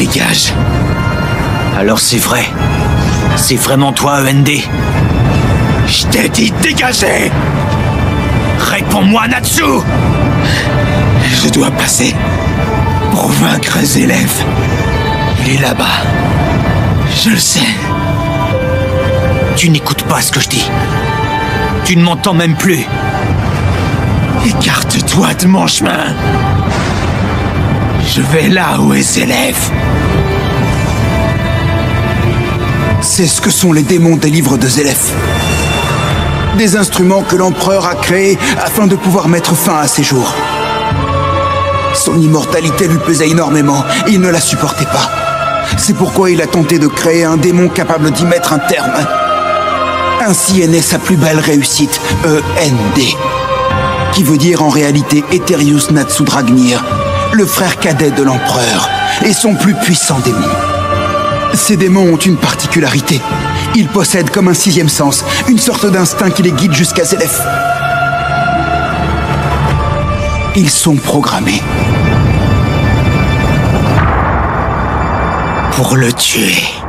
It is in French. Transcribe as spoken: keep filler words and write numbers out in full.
Dégage. Alors c'est vrai. C'est vraiment toi, E N D. Je t'ai dit de dégager. Réponds-moi, Natsu. Je dois passer pour vaincre Zélef. Il est là-bas. Je le sais. Tu n'écoutes pas ce que je dis. Tu ne m'entends même plus. Écarte-toi de mon chemin. Je vais là où est Zélef. C'est ce que sont les démons des livres de Zélef. Des instruments que l'empereur a créés afin de pouvoir mettre fin à ses jours. Son immortalité lui pesait énormément et il ne la supportait pas. C'est pourquoi il a tenté de créer un démon capable d'y mettre un terme. Ainsi est née sa plus belle réussite, E N D, qui veut dire en réalité Aetherius Natsu Dragnir, le frère cadet de l'empereur et son plus puissant démon. Ces démons ont une particularité. Ils possèdent comme un sixième sens, une sorte d'instinct qui les guide jusqu'à Zélef. Ils sont programmés pour le tuer.